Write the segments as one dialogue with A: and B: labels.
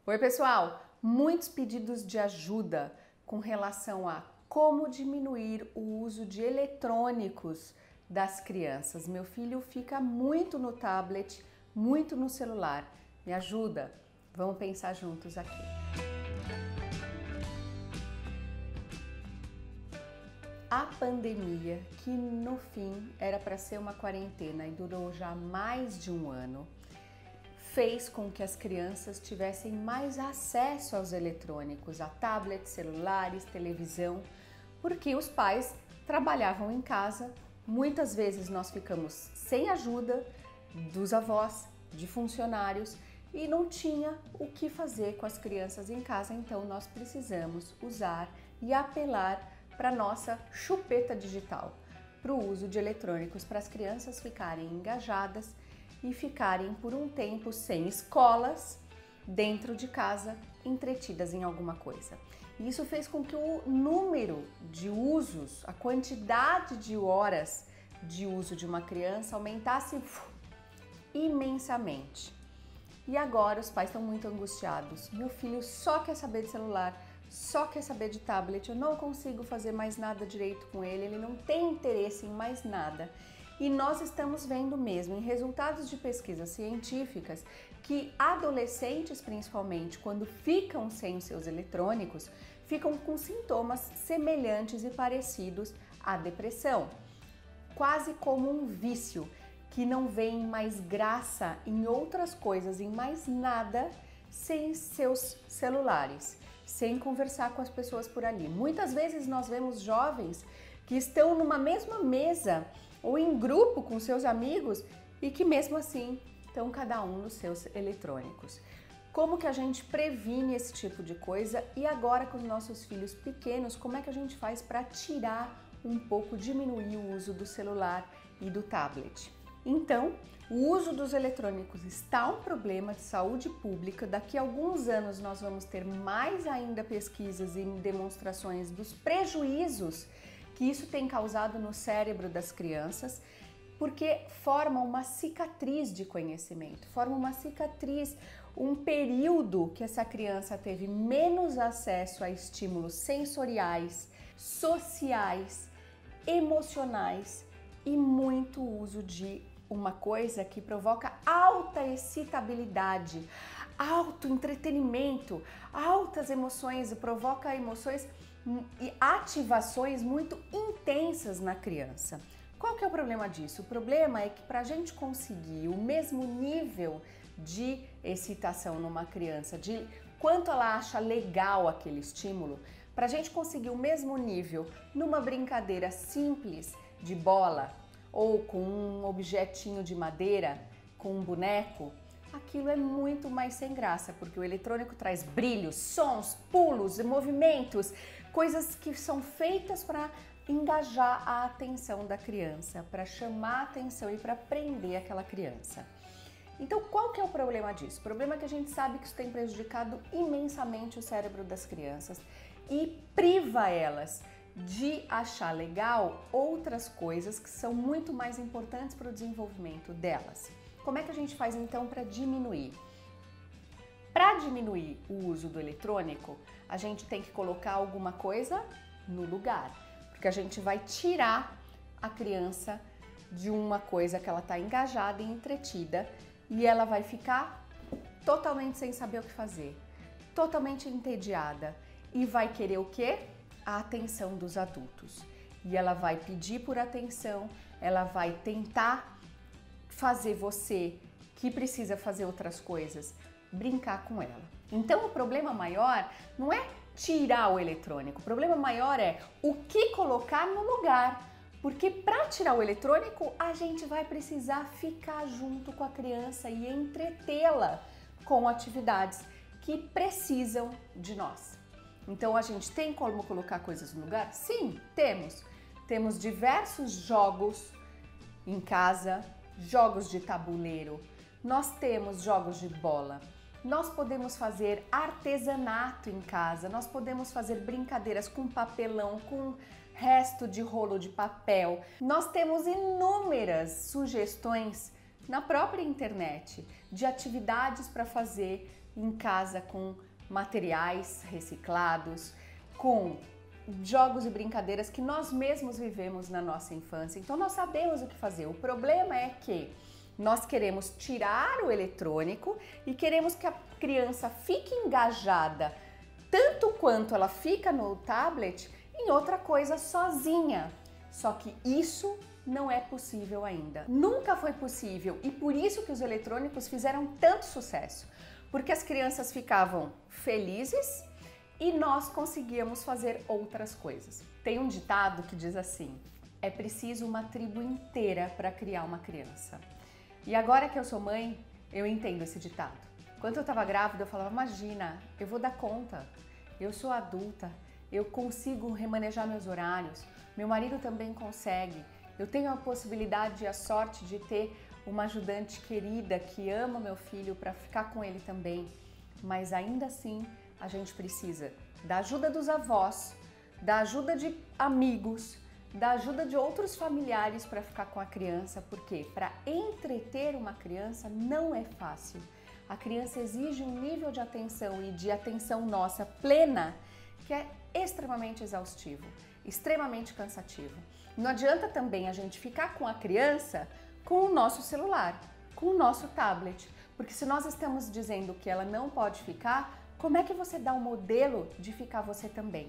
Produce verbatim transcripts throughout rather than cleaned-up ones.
A: Oi, pessoal! Muitos pedidos de ajuda com relação a como diminuir o uso de eletrônicos das crianças. Meu filho fica muito no tablet, muito no celular. Me ajuda? Vamos pensar juntos aqui. A pandemia, que no fim era para ser uma quarentena e durou já mais de um ano, fez com que as crianças tivessem mais acesso aos eletrônicos, a tablets, celulares, televisão, porque os pais trabalhavam em casa. Muitas vezes nós ficamos sem ajuda dos avós, de funcionários, e não tinha o que fazer com as crianças em casa, então nós precisamos usar e apelar para a nossa chupeta digital, para o uso de eletrônicos, para as crianças ficarem engajadas e ficarem por um tempo sem escolas, dentro de casa, entretidas em alguma coisa. E isso fez com que o número de usos, a quantidade de horas de uso de uma criança aumentasse uf, imensamente. E agora os pais estão muito angustiados. Meu filho só quer saber de celular, só quer saber de tablet, eu não consigo fazer mais nada direito com ele, ele não tem interesse em mais nada. E nós estamos vendo mesmo em resultados de pesquisas científicas que adolescentes, principalmente, quando ficam sem os seus eletrônicos, ficam com sintomas semelhantes e parecidos à depressão. Quase como um vício, que não vê mais graça em outras coisas, em mais nada, sem seus celulares, sem conversar com as pessoas por ali. Muitas vezes nós vemos jovens que estão numa mesma mesa ou em grupo com seus amigos e que mesmo assim estão cada um nos seus eletrônicos. Como que a gente previne esse tipo de coisa? E agora com os nossos filhos pequenos, como é que a gente faz para tirar um pouco, diminuir o uso do celular e do tablet? Então, o uso dos eletrônicos está um problema de saúde pública. Daqui a alguns anos nós vamos ter mais ainda pesquisas e demonstrações dos prejuízos que isso tem causado no cérebro das crianças, porque forma uma cicatriz de conhecimento, forma uma cicatriz, um período que essa criança teve menos acesso a estímulos sensoriais, sociais, emocionais e muito uso de uma coisa que provoca alta excitabilidade, alto entretenimento, altas emoções e provoca emoções e ativações muito intensas na criança. Qual que é o problema disso? O problema é que para a gente conseguir o mesmo nível de excitação numa criança, de quanto ela acha legal aquele estímulo, para a gente conseguir o mesmo nível numa brincadeira simples de bola ou com um objetinho de madeira, com um boneco, aquilo é muito mais sem graça, porque o eletrônico traz brilhos, sons, pulos, movimentos, coisas que são feitas para engajar a atenção da criança, para chamar a atenção e para prender aquela criança. Então, qual que é o problema disso? O problema é que a gente sabe que isso tem prejudicado imensamente o cérebro das crianças e priva elas de achar legal outras coisas que são muito mais importantes para o desenvolvimento delas. Como é que a gente faz então para diminuir? Para diminuir o uso do eletrônico, a gente tem que colocar alguma coisa no lugar, porque a gente vai tirar a criança de uma coisa que ela está engajada e entretida e ela vai ficar totalmente sem saber o que fazer, totalmente entediada e vai querer o quê? A atenção dos adultos. E ela vai pedir por atenção, ela vai tentar fazer você, que precisa fazer outras coisas, brincar com ela. Então o problema maior não é tirar o eletrônico, o problema maior é o que colocar no lugar. Porque para tirar o eletrônico, a gente vai precisar ficar junto com a criança e entretê-la com atividades que precisam de nós. Então a gente tem como colocar coisas no lugar? Sim, temos. Temos diversos jogos em casa, jogos de tabuleiro, nós temos jogos de bola, nós podemos fazer artesanato em casa, nós podemos fazer brincadeiras com papelão, com resto de rolo de papel. Nós temos inúmeras sugestões na própria internet de atividades para fazer em casa com materiais reciclados, com jogos e brincadeiras que nós mesmos vivemos na nossa infância. Então nós sabemos o que fazer. O problema é que nós queremos tirar o eletrônico e queremos que a criança fique engajada tanto quanto ela fica no tablet em outra coisa sozinha. Só que isso não é possível ainda. Nunca foi possível e por isso que os eletrônicos fizeram tanto sucesso. Porque as crianças ficavam felizes e nós conseguíamos fazer outras coisas. Tem um ditado que diz assim: é preciso uma tribo inteira para criar uma criança. E agora que eu sou mãe, eu entendo esse ditado. Quando eu estava grávida, eu falava, imagina, eu vou dar conta, eu sou adulta, eu consigo remanejar meus horários, meu marido também consegue, eu tenho a possibilidade e a sorte de ter uma ajudante querida que ama meu filho para ficar com ele também, mas ainda assim a gente precisa da ajuda dos avós, da ajuda de amigos, da ajuda de outros familiares para ficar com a criança, porque para entreter uma criança não é fácil. A criança exige um nível de atenção e de atenção nossa plena que é extremamente exaustivo, extremamente cansativo. Não adianta também a gente ficar com a criança com o nosso celular, com o nosso tablet, porque se nós estamos dizendo que ela não pode ficar, como é que você dá um modelo de ficar você também?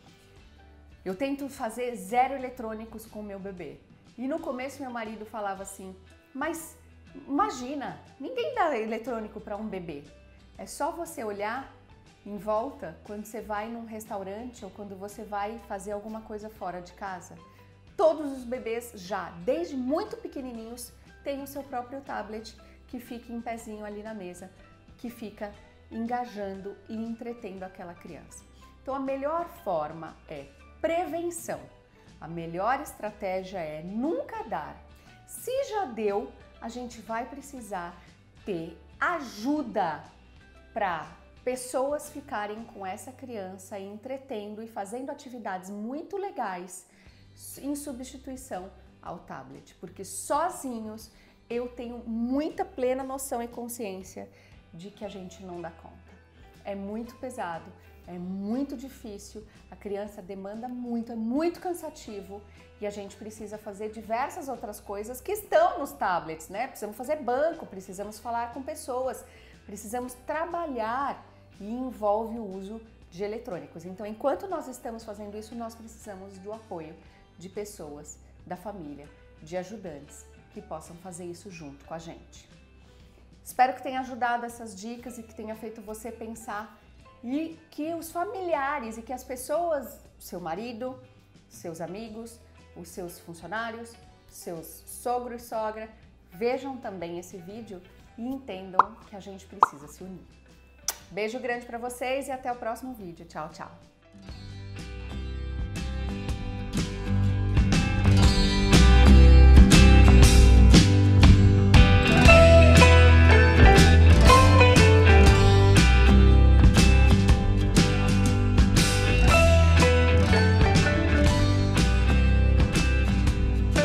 A: Eu tento fazer zero eletrônicos com o meu bebê. E no começo meu marido falava assim, mas imagina, ninguém dá eletrônico para um bebê. É só você olhar em volta quando você vai num restaurante ou quando você vai fazer alguma coisa fora de casa. Todos os bebês já, desde muito pequenininhos, têm o seu próprio tablet que fica em pezinho ali na mesa, que fica engajando e entretendo aquela criança. Então a melhor forma é prevenção. A melhor estratégia é nunca dar. Se já deu, a gente vai precisar ter ajuda para pessoas ficarem com essa criança entretendo e fazendo atividades muito legais em substituição ao tablet, porque sozinhos eu tenho muita plena noção e consciência de que a gente não dá conta. É muito pesado, é muito difícil, a criança demanda muito, é muito cansativo e a gente precisa fazer diversas outras coisas que estão nos tablets, né? Precisamos fazer banco, precisamos falar com pessoas, precisamos trabalhar e envolve o uso de eletrônicos. Então, enquanto nós estamos fazendo isso, nós precisamos do apoio de pessoas, da família, de ajudantes que possam fazer isso junto com a gente. Espero que tenha ajudado essas dicas e que tenha feito você pensar e que os familiares e que as pessoas, seu marido, seus amigos, os seus funcionários, seus sogro e sogra, vejam também esse vídeo e entendam que a gente precisa se unir. Beijo grande para vocês e até o próximo vídeo. Tchau, tchau!